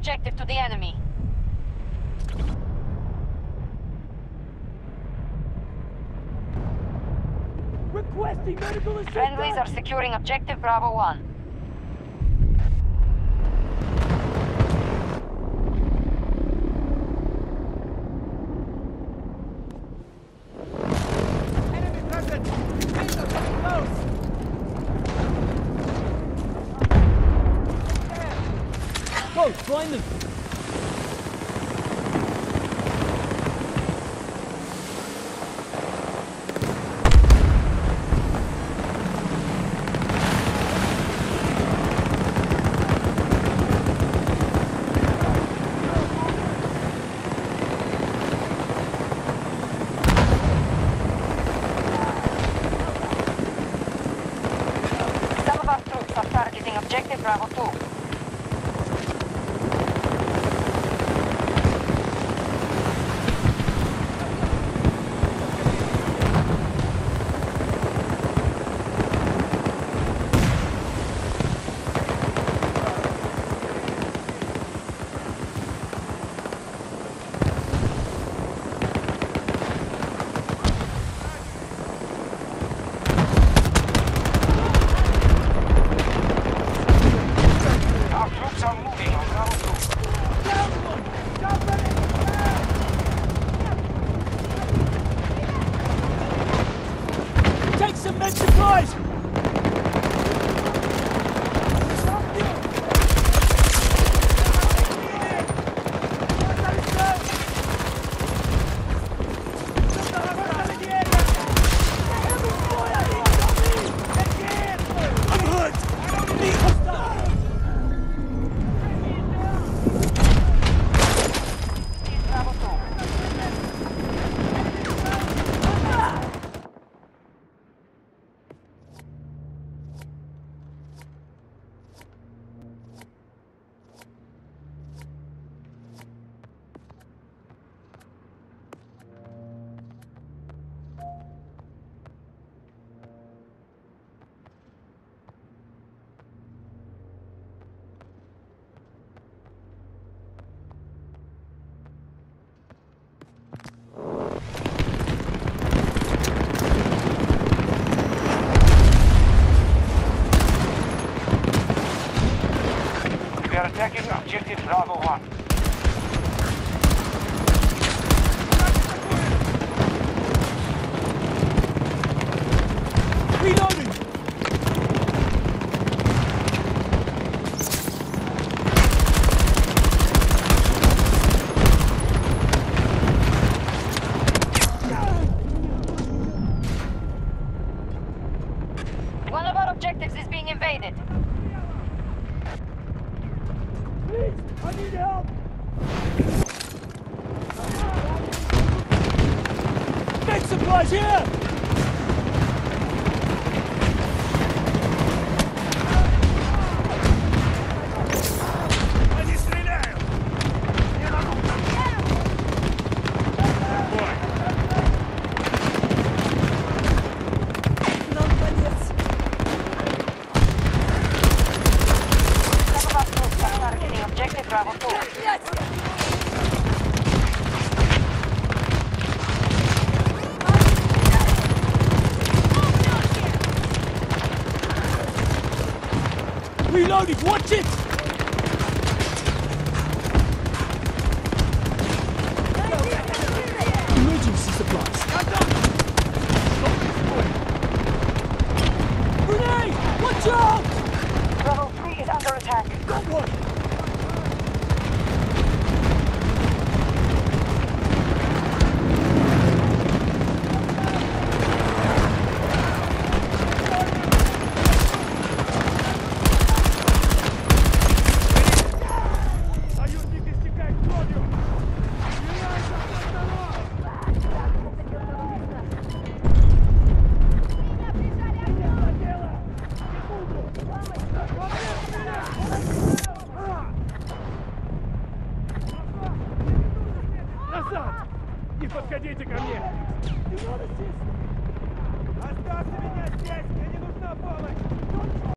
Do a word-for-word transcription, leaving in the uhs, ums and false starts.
objective to the enemy. Requesting medical assistance! Friendlies are securing objective Bravo one. Enemy present! Enemies are getting close! Go, find them! Objective Bravo two. Take some med supplies! We are attacking objective Bravo one. Reloading! One of our objectives is being invaded. Please, I need help! Med supplies here! Они стреляют! Нам конец! Some of our troops are targeting objective Bravo two. Reloading, watch it! Emergency supplies. Grenade! Watch out! Bravo three is under attack. Got one! Союзник истекает кровью! Назад! Не подходите ко мне!